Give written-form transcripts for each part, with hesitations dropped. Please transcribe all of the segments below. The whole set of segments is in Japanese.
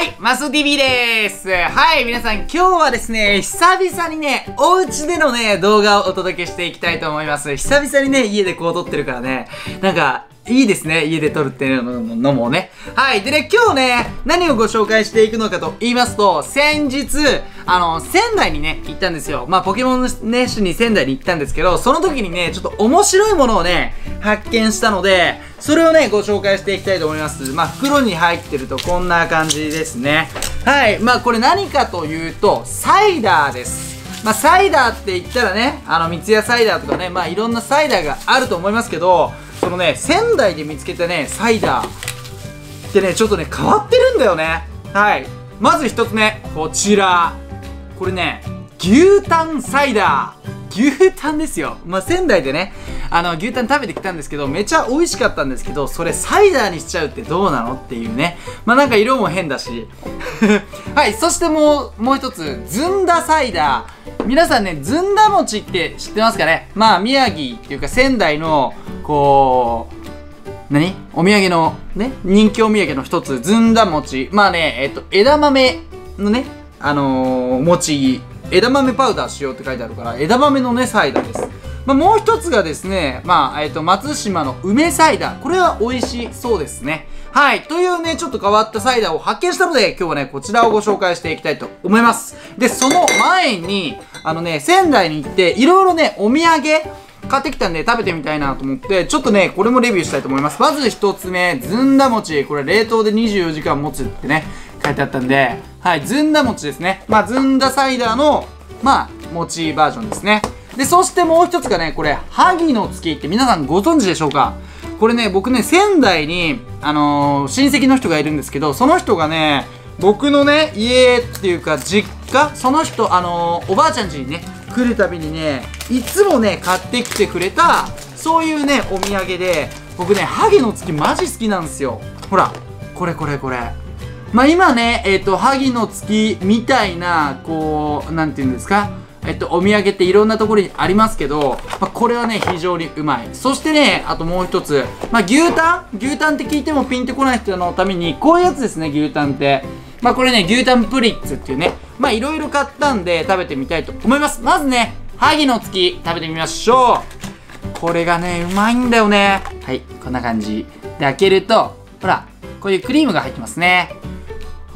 はい、マスオ TV でーす。はい、皆さん今日はですね、久々にね、お家でのね、動画をお届けしていきたいと思います。久々にね、家でこう撮ってるからね、なんか、いいですね、家で撮るっていうのもね。はい、でね、今日ね、何をご紹介していくのかと言いますと、先日、仙台にね、行ったんですよ。まあ、ポケモンね、しに仙台に行ったんですけど、その時にね、ちょっと面白いものをね、発見したので、それをね、ご紹介していきたいと思います。まあ、袋に入ってるとこんな感じですね。はい、まあ、これ何かというと、サイダーです。まあ、サイダーって言ったらね、三ツ矢サイダーとかね、まあ、いろんなサイダーがあると思いますけど、そのね、仙台で見つけたね、サイダーってね、ちょっとね、変わってるんだよね。はい。まず一つ目、こちら。これね、牛タンサイダー。牛タンですよ。まあ、仙台でね、牛タン食べてきたんですけど、めちゃ美味しかったんですけど、それサイダーにしちゃうってどうなのっていうね。まあ、なんか色も変だし。はい、そしてもう一つ、ずんだサイダー。皆さんね、ずんだ餅って知ってますかね。まあ、宮城っていうか仙台の、こう、お土産のね、人気お土産の一つ、ずんだ餅。まあね、枝豆のね、餅、枝豆パウダー使用って書いてあるから、枝豆のね、サイダーです。まあ、もう一つがですね、まあ、松島の梅サイダー。これは美味しそうですね。はい。というね、ちょっと変わったサイダーを発見したので、今日はね、こちらをご紹介していきたいと思います。で、その前に、仙台に行って、いろいろね、お土産、買ってきたんで食べてみたいなと思って、ちょっとね、これもレビューしたいと思います。まず一つ目、ずんだ餅。これ冷凍で24時間持つってね、書いてあったんで、はい、ずんだ餅ですね。まあ、ずんだサイダーの、まあ、餅バージョンですね。で、そしてもう一つがね、これ、萩の月って皆さんご存知でしょうか？これね、僕ね、仙台に、親戚の人がいるんですけど、その人がね、僕のね、家っていうか、実家、その人、おばあちゃん家にね、来るたびにね、いつもね、買ってきてくれた、そういうね、お土産で、僕ね、萩の月マジ好きなんですよ。ほら、これ。まあ、今ね、萩の月みたいな、こう、なんていうんですか、お土産っていろんなところにありますけど、まあ、これはね、非常にうまい。そしてね、あともう一つ、まあ、牛タンって聞いてもピンとこない人のために、こういうやつですね、牛タンって。まあ、これね、牛タンプリッツっていうね、まあ、いろいろ買ったんで、食べてみたいと思います。まずね、萩の月、食べてみましょう。これがね、うまいんだよね。はい、こんな感じ。で、開けると、ほら、こういうクリームが入ってますね。う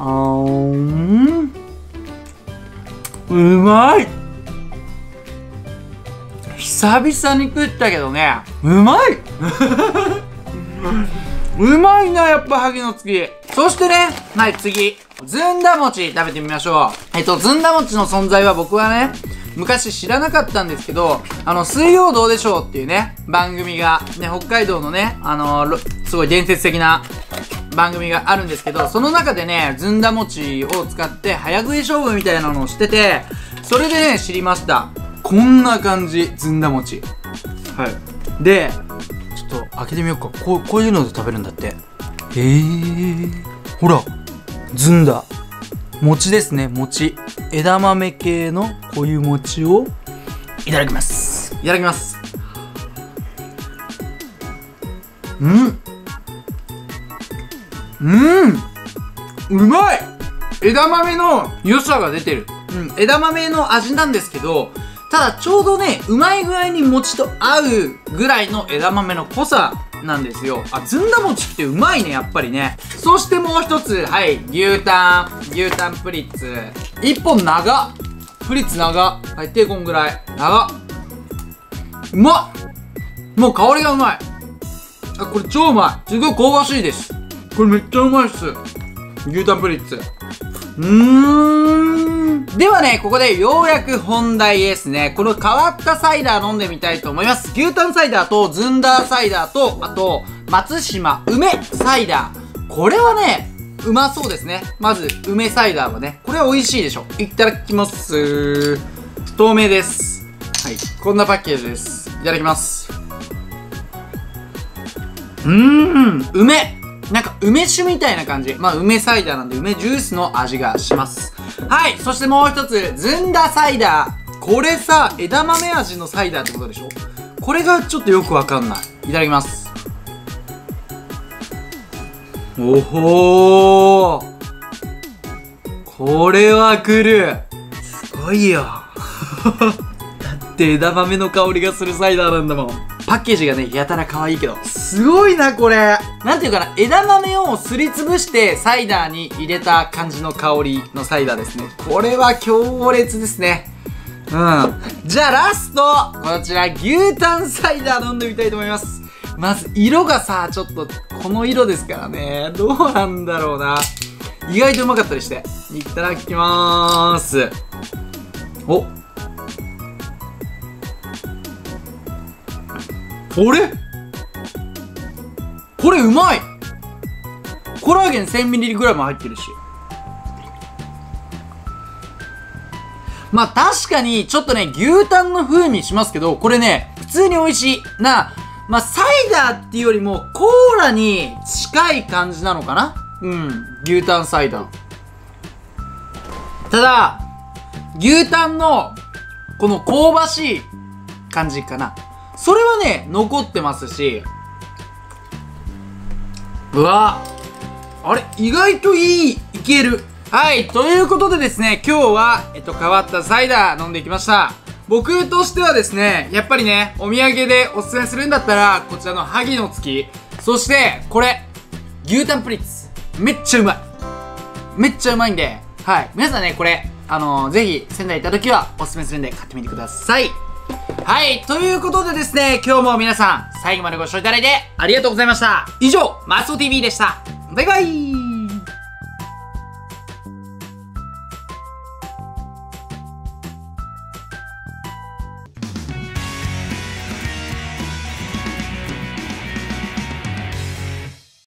まい！久々に食ったけどね、うまいうまいな、やっぱ萩の月。そしてね、はい、次。ずんだ餅食べてみましょう。ずんだ餅の存在は僕はね、昔知らなかったんですけど、水曜どうでしょうっていうね、番組が、ね、北海道のね、すごい伝説的な番組があるんですけど、その中でね、ずんだ餅を使って早食い勝負みたいなのをしてて、それでね、知りました。こんな感じ、ずんだ餅。はい。で、ちょっと開けてみようか。こういうので食べるんだって。ほら、ずんだ。餅ですね、餅。枝豆系のこういう餅をいただきます。いただきます。うまい！枝豆の良さが出てる。枝豆の味なんですけど、ただちょうどね、うまい具合に餅と合うぐらいの枝豆の濃さなんですよ。ずんだ餅ってうまいね、やっぱりね。そしてもう一つ、はい、牛タンプリッツ。一本長っ！プリッツ長っ！はい、こんぐらい。長っ！うまっ！もう香りがうまい。これ超うまい。すごい香ばしいです。これめっちゃうまいっす。牛タンプリッツ。ではね、ここでようやく本題ですね。この変わったサイダー飲んでみたいと思います。牛タンサイダーとずんだサイダーと、あと、松島梅サイダー。これはね、うまそうですね。まず、梅サイダーはね、これは美味しいでしょ。いただきます。透明です。はい、こんなパッケージです。いただきます。梅！なんか梅酒みたいな感じ。まあ梅サイダーなんで梅ジュースの味がします。はい。そしてもう一つ、ずんだサイダー。これさ、枝豆味のサイダーってことでしょ？これがちょっとよくわかんない。いただきます。おほー。 これは来る。すごいよ。だって枝豆の香りがするサイダーなんだもん。パッケージがね、やたら可愛いけど。すごいな、これ。なんていうかな、枝豆をすりつぶしてサイダーに入れた感じの香りのサイダーですね。これは強烈ですね。うん。じゃあラストこちら、牛タンサイダー飲んでみたいと思います。まず、色がさ、ちょっと、この色ですからね。どうなんだろうな。意外とうまかったりして。いただきまーす。お、これうまい。コラーゲン 1000mg 入ってるし。まあ確かにちょっとね、牛タンの風味しますけど、これね、普通に美味しいな。まあサイダーっていうよりもコーラに近い感じなのかな。うん、牛タンサイダー。ただ牛タンのこの香ばしい感じかな、それはね残ってますし、うわ、あれ意外といける。はい、ということでですね、今日は変わったサイダー飲んできました。僕としてはですね、やっぱりね、お土産でおすすめするんだったらこちらの萩の月、そしてこれ牛タンプリッツ、めっちゃうまい、めっちゃうまいんで、はい、皆さんねこれぜひ仙台行った時はおすすめするんで買ってみてください。はい、ということでですね、今日も皆さん最後までご視聴いただいてありがとうございました。以上、マスオ TV でした。バイバイ。